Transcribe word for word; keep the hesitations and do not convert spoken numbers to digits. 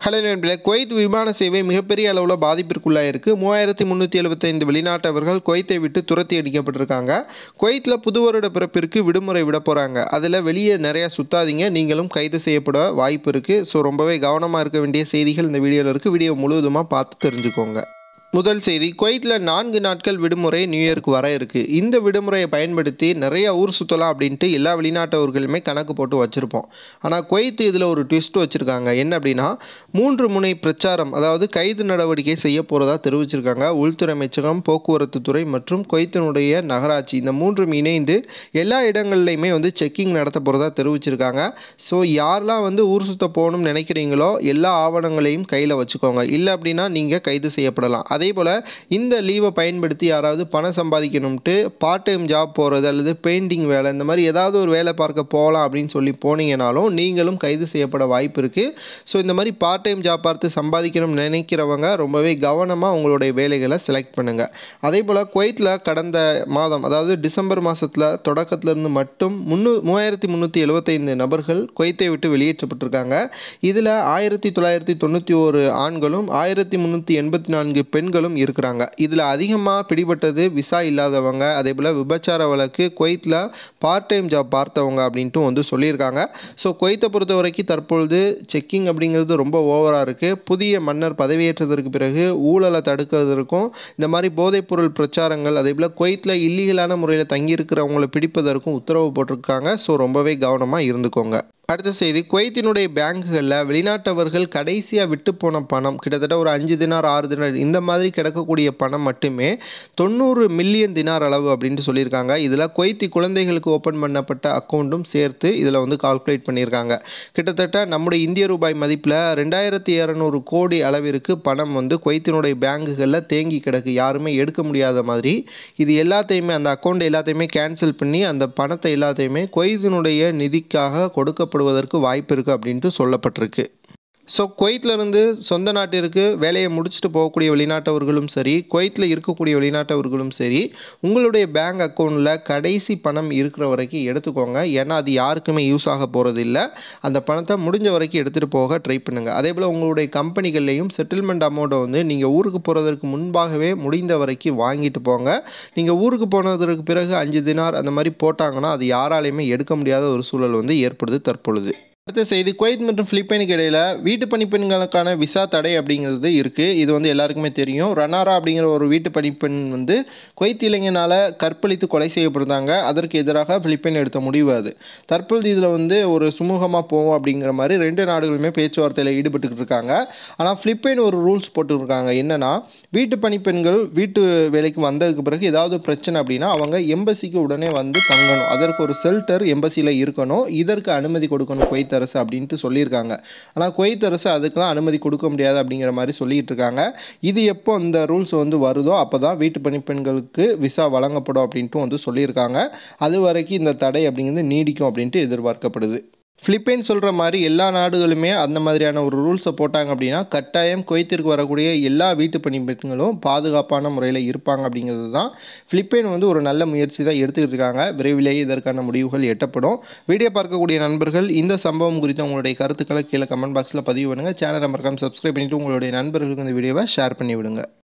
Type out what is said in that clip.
Hello நண்பர்களே, Kuwait விமான சேவை மிகப்பெரிய அளவில் பாதிப்பிற்குள்ளாயிருக்கு. மூவாயிரத்தி முந்நூற்றி எழுபத்தைந்து வெளிநாட்டவர்கள் குவைத்தை விட்டு துரத்தி அடிக்கப்பட்டிருக்காங்க. குவைத்தில் புது வருட பிறப்பிற்கு விடுமுறை விட போகிறாங்க. அதில் வெளியே நிறையா சுத்தாதீங்க, நீங்களும் கைது செய்யப்பட வாய்ப்பு இருக்குது. ஸோ ரொம்பவே கவனமாக இருக்க வேண்டிய செய்திகள் இந்த வீடியோவில் இருக்குது. வீடியோ முழுவதுமாக பார்த்து தெரிஞ்சுக்கோங்க. முதல் செய்தி, குவைத்தில் நான்கு நாட்கள் விடுமுறை நியூ இயருக்கு வர இருக்குது. இந்த விடுமுறையை பயன்படுத்தி நிறைய ஊர் சுற்றலாம் அப்படின்ட்டு எல்லா வெளிநாட்டவர்களுமே கணக்கு போட்டு வச்சுருப்போம். ஆனால் குவைத் இதில் ஒரு ட்விஸ்ட் வச்சுருக்காங்க. என்ன அப்படின்னா, மூன்று முனை பிரச்சாரம், அதாவது கைது நடவடிக்கை செய்ய போகிறதா தெரிவிச்சிருக்காங்க. உள்துறை அமைச்சகம், போக்குவரத்து துறை மற்றும் குவைத்தினுடைய நகராட்சி, இந்த மூன்றும் இணைந்து எல்லா இடங்கள்லையுமே வந்து செக்கிங் நடத்த போகிறதா தெரிவிச்சிருக்காங்க. ஸோ யாரெல்லாம் வந்து ஊர் சுற்ற போகணும்னு நினைக்கிறீங்களோ எல்லா ஆவணங்களையும் கையில் வச்சுக்கோங்க. இல்லை அப்படின்னா நீங்கள் கைது செய்யப்படலாம். அதே போல் இந்த லீவை பயன்படுத்தி யாராவது பணம் சம்பாதிக்கணும்ட்டு பார்ட் டைம் ஜாப் போகிறது அல்லது பெயிண்டிங் வேலை, இந்த மாதிரி ஏதாவது ஒரு வேலை பார்க்க போகலாம் அப்படின்னு சொல்லி போனீங்கனாலும் நீங்களும் கைது செய்யப்பட வாய்ப்பு இருக்குது. ஸோ இந்த மாதிரி பார்ட் டைம் ஜாப் பார்த்து சம்பாதிக்கணும்னு நினைக்கிறவங்க ரொம்பவே கவனமாக உங்களுடைய வேலைகளை செலக்ட் பண்ணுங்கள். அதே போல் குவைத்தில் கடந்த மாதம், அதாவது டிசம்பர் மாதத்தில் தொடக்கத்திலிருந்து மட்டும் முன்னூ மூவாயிரத்தி முந்நூற்றி எழுபத்தைந்து நபர்கள் குவைத்தை விட்டு வெளியேற்றப்பட்டிருக்காங்க. இதில் ஆயிரத்தி தொள்ளாயிரத்தி தொண்ணூற்றி ஒரு ஆண்களும் ஆயிரத்தி முந்நூற்றி எண்பத்தி நான்கு பெண்களும் இருக்கிறாங்க. இதில் அதிகமாக பிடிபட்டது விசா இல்லாதவங்க, அதே போல் விபச்சார வழக்கு, குவைத்தில் பார்ட் டைம் ஜாப் பார்த்தவங்க அப்படின்ட்டு வந்து சொல்லியிருக்காங்க. ஸோ குவைத்தை பொறுத்த வரைக்கும் தற்பொழுது செக்கிங் அப்படிங்கிறது ரொம்ப ஓவராக இருக்குது. புதிய மன்னர் பதவியேற்றதற்கு பிறகு ஊழலை தடுக்கிறதற்கும், இந்த மாதிரி போதைப்பொருள் பிரச்சாரங்கள், அதே போல் குவைத்தில் இல்லீகலான முறையில் தங்கியிருக்கிறவங்களை பிடிப்பதற்கும் உத்தரவு போட்டிருக்காங்க. ஸோ ரொம்பவே கவனமாக இருந்துக்கோங்க. அடுத்த செய்தி, குவைத்தினுடைய பேங்குகளில் வெளிநாட்டவர்கள் கடைசியாக விட்டு போன பணம் கிட்டத்தட்ட ஒரு அஞ்சு தினார் ஆறு தினார் இந்த மாதிரி கிடக்கக்கூடிய பணம் மட்டுமே தொண்ணூறு மில்லியன் தினார் அளவு அப்படின்ட்டு சொல்லியிருக்காங்க. இதில் குவைத்தி குழந்தைகளுக்கு ஓப்பன் பண்ணப்பட்ட அக்கௌண்ட்டும் சேர்த்து இதில் வந்து கால்குலேட் பண்ணியிருக்காங்க. கிட்டத்தட்ட நம்முடைய இந்திய ரூபாய் மதிப்பில் ரெண்டாயிரத்தி இரநூறு கோடி அளவிற்கு பணம் வந்து குவைத்தினுடைய பேங்குகளில் தேங்கி கிடக்கு, யாருமே எடுக்க முடியாத மாதிரி. இது எல்லாத்தையுமே, அந்த அக்கௌண்ட் எல்லாத்தையுமே கேன்சல் பண்ணி அந்த பணத்தை எல்லாத்தையுமே குவைத்தினுடைய நிதிக்காக கொடுக்க படுவதற்கு வாய்ப்பு இருக்குது அப்படின்ட்டு சொல்லப்பட்டிருக்கு. ஸோ குவைத்திலிருந்து சொந்த நாட்டிற்கு வேலையை முடிச்சுட்டு போகக்கூடிய வெளிநாட்டவர்களும் சரி, குவைத்தில் இருக்கக்கூடிய வெளிநாட்டவர்களும் சரி, உங்களுடைய பேங்க் அக்கௌண்ட்டில் கடைசி பணம் இருக்கிற வரைக்கும் எடுத்துக்கோங்க. ஏன்னா அது யாருக்குமே யூஸ் ஆக போகிறது இல்லை. அந்த பணத்தை முடிஞ்ச வரைக்கும் எடுத்துகிட்டு போக ட்ரை பண்ணுங்கள். அதே போல் உங்களுடைய கம்பெனிகள்லேயும் செட்டில்மெண்ட் அமௌண்ட்டை வந்து நீங்கள் ஊருக்கு போகிறதற்கு முன்பாகவே முடிந்த வரைக்கும் வாங்கிட்டு போங்க. நீங்கள் ஊருக்கு போனதற்கு பிறகு அஞ்சு தினார் அந்த மாதிரி போட்டாங்கன்னா அது யாராலையுமே எடுக்க முடியாத ஒரு சூழல் வந்து ஏற்படுது தற்பொழுது. அடுத்த செய்தி, குவைத் மற்றும் பிலிப்பைனுக்கு இடையில் வீட்டு பணிப்பெண்களுக்கான விசா தடை அப்படிங்கிறது இருக்குது. இது வந்து எல்லாருக்குமே தெரியும். ரனாரா அப்படிங்கிற ஒரு வீட்டு பணிப்பெண் வந்து குவைத் இளைஞனால் கற்பழித்து கொலை செய்யப்படுறாங்க. அதற்கு எதிராக பிலிப்பைன் எடுத்த முடிவு அது. தற்பொழுது இதில் வந்து ஒரு சுமூகமாக போவோம் அப்படிங்கிற மாதிரி ரெண்டு நாடுகளுமே பேச்சுவார்த்தையில் ஈடுபட்டுக்கிட்டு இருக்காங்க. ஆனால் பிலிப்பைன் ஒரு ரூல்ஸ் போட்டுருக்காங்க. என்னென்னா, வீட்டு பணிப்பெண்கள் வீட்டு வேலைக்கு வந்ததுக்கு பிறகு ஏதாவது பிரச்சனை அப்படின்னா அவங்க எம்பசிக்கு உடனே வந்து தங்கணும். அதற்கு ஒரு ஷெல்டர் எம்பசியில் இருக்கணும். இதற்கு அனுமதி கொடுக்கணும் குவைத் அரசு அப்படின்ட்டு சொல்லியிருக்காங்க. ஆனால் குவைத் அரசு அதுக்கெல்லாம் அனுமதி கொடுக்க முடியாது அப்படிங்கிற மாதிரி சொல்லிட்டு இருக்காங்க. இது எப்போ இந்த ரூல்ஸ் வந்து வருதோ அப்போ தான் வீட்டு பணிப்பெண்களுக்கு விசா வழங்கப்படும் அப்படின்ட்டு வந்து சொல்லியிருக்காங்க. அது வரைக்கும் இந்த தடை அப்படிங்கிறது நீடிக்கும் அப்படின்ட்டு எதிர்பார்க்கப்படுது. பிலிப்பைன் சொல்கிற மாதிரி எல்லா நாடுகளுமே அந்த மாதிரியான ஒரு ரூல்ஸை போட்டாங்க அப்படின்னா கட்டாயம் குவைத்திற்கு வரக்கூடிய எல்லா வீட்டு பணிப்பெண்களும் பாதுகாப்பான முறையில் இருப்பாங்க அப்படிங்கிறது தான். பிலிப்பைன் வந்து ஒரு நல்ல முயற்சி தான் எடுத்துக்கிட்டு இருக்காங்க. விரைவிலேயே இதற்கான முடிவுகள் எட்டப்படும். வீடியோ பார்க்கக்கூடிய நண்பர்கள் இந்த சம்பவம் குறித்து உங்களுடைய கருத்துக்களை கீழே கமெண்ட் பாக்ஸில் பதிவு பண்ணுங்கள். சேனலை மறக்காம சப்ஸ்கிரைப் பண்ணிவிட்டு உங்களுடைய நண்பர்களுக்கு இந்த வீடியோவை ஷேர் பண்ணி விடுங்க.